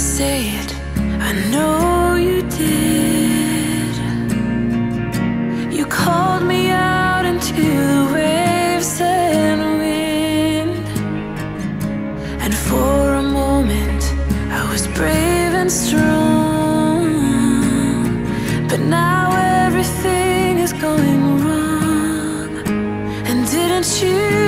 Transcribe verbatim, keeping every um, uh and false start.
say it, I know you did. You called me out into the waves and wind, and for a moment I was brave and strong. But now everything is going wrong. And didn't you